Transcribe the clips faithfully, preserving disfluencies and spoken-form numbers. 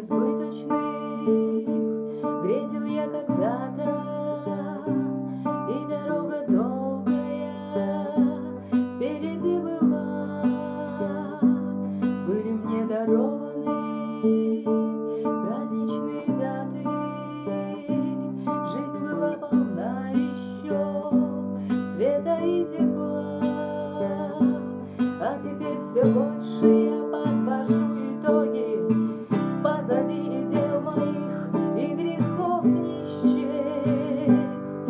несбыточных грезил я когда-то, и дорога долгая впереди была. Были мне дарованы праздничные даты, жизнь была полна еще света и тепла. А теперь все больше я подвожу итоги, позади и дел моих, и грехов не счесть.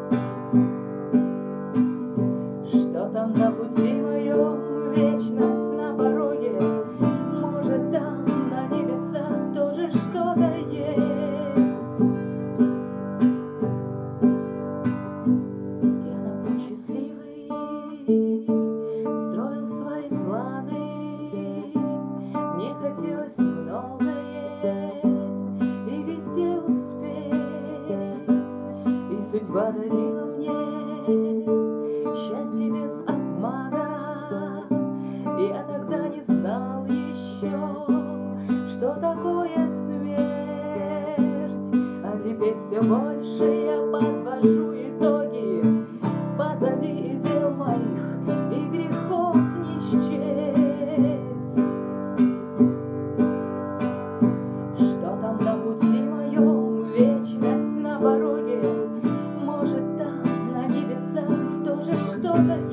Что там на пути моем, вечность на пороге, может, там на небесах тоже что-то есть. Я на путь счастливый строил свои планы, мне хотелось многое и везде успеть, и судьба дарила мне счастье без обмана. Я тогда не знал еще, что такое смерть, а теперь все больше я подвожу итоги, позади и дел моих, и грехов не счесть. Что там на пути моем, вечность на пороге, может, там на небесах тоже что-то